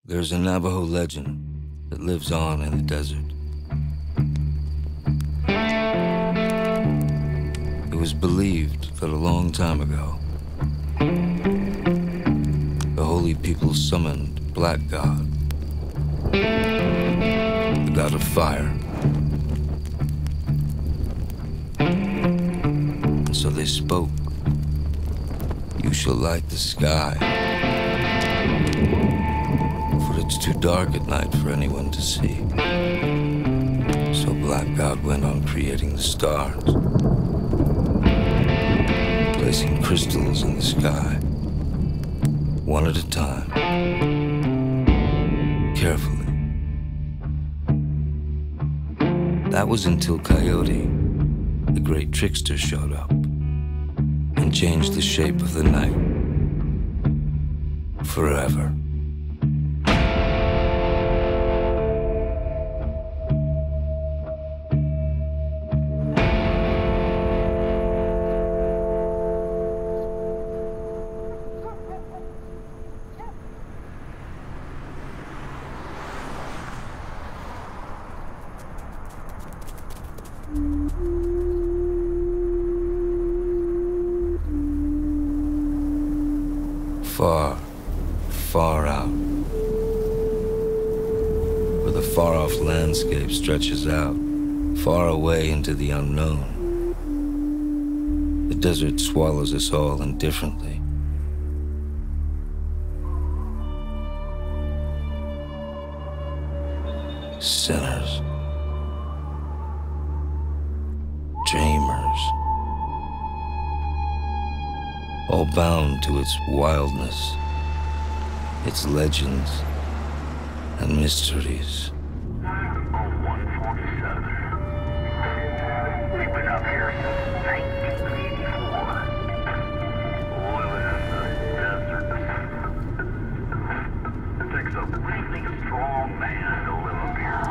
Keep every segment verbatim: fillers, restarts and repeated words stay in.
There's a Navajo legend that lives on in the desert. It was believed that a long time ago, the holy people summoned Black God, the god of fire. And so they spoke, "You shall light the sky, for it's too dark at night for anyone to see." So Black God went on creating the stars, placing crystals in the sky, one at a time, carefully. That was until Coyote, the great trickster, showed up and changed the shape of the night forever. Far, far out, where the far-off landscape stretches out, far away into the unknown, the desert swallows us all indifferently. Sinners, dreamers, all bound to its wildness, its legends and mysteries. one forty-seven. We've been up here since nineteen eighty-four. Living in the desert. It takes a really strong man to live up here.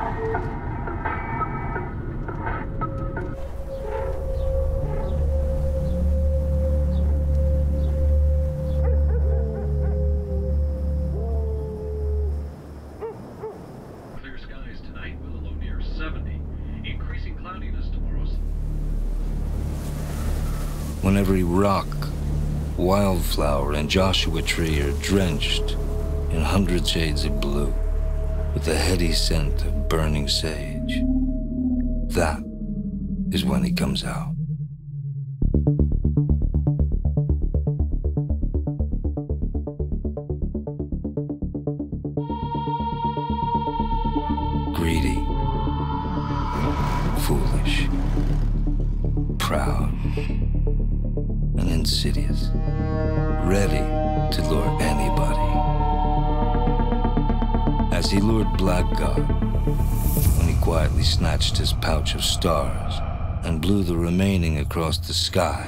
When every rock, wildflower, and Joshua tree are drenched in hundred shades of blue with the heady scent of burning sage, that is when he comes out. Greedy, foolish, proud, and insidious, ready to lure anybody. As he lured Black God, when he quietly snatched his pouch of stars and blew the remaining across the sky,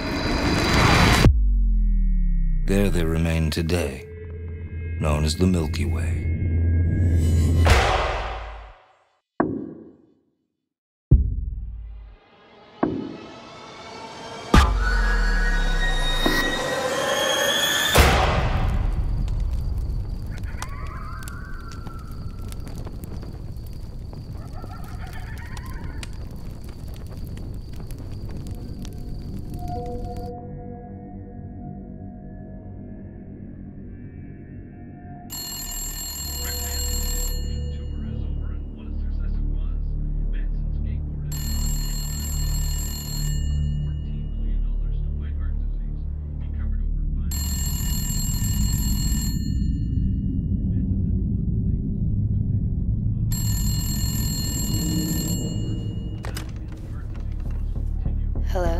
there they remain today, known as the Milky Way. Hello?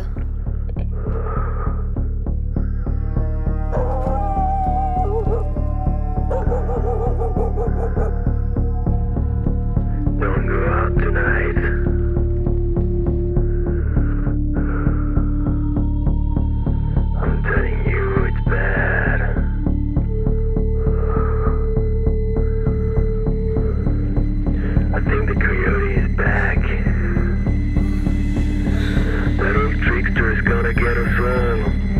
Don't go out tonight. I'm telling you, it's bad. I think the coyote is back. That old trickster is gonna get us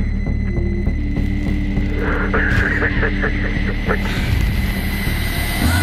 all.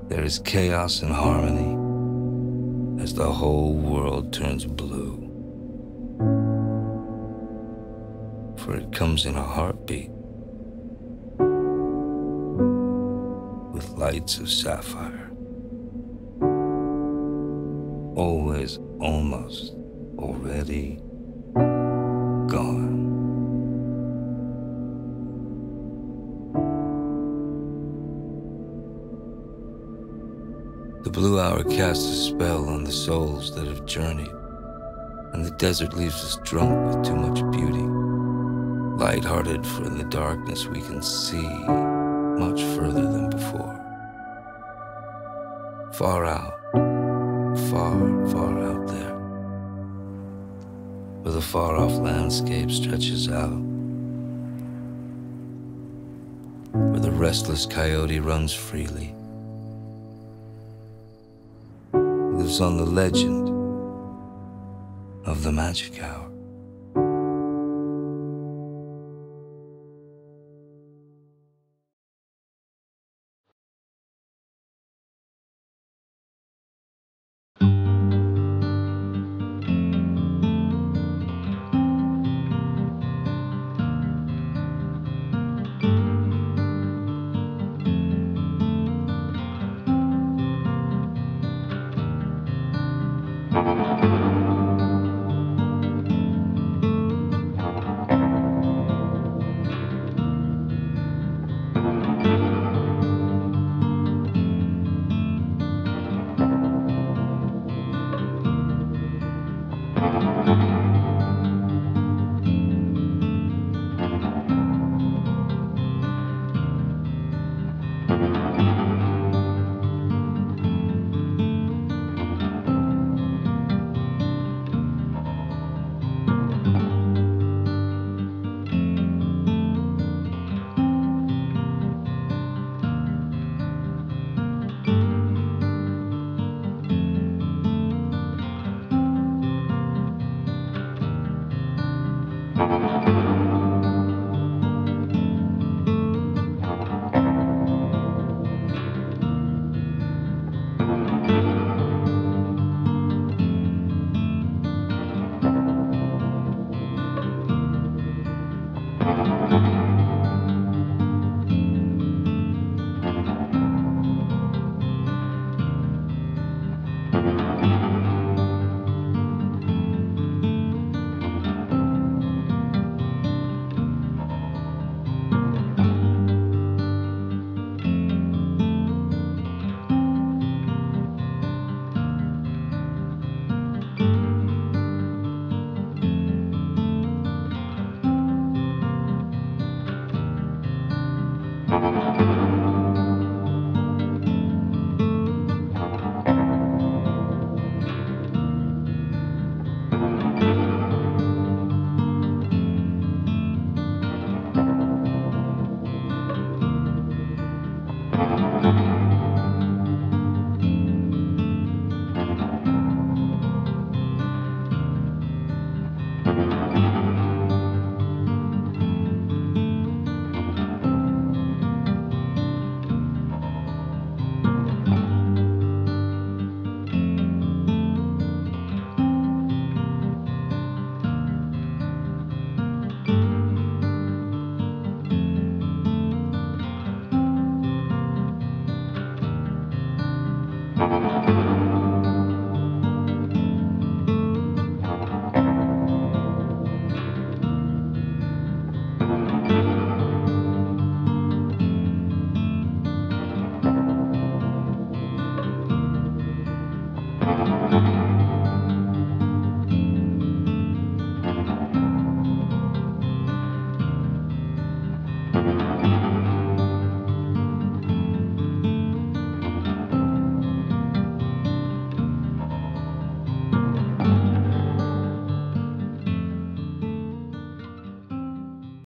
There is chaos and harmony as the whole world turns blue. For it comes in a heartbeat with lights of sapphire, always almost already gone. The blue hour casts a spell on the souls that have journeyed, and the desert leaves us drunk with too much beauty. Light-hearted, for in the darkness we can see much further than before. Far out, far, far out there, where the far-off landscape stretches out, where the restless coyote runs freely, lives on the legend of the magic hour. Thank you.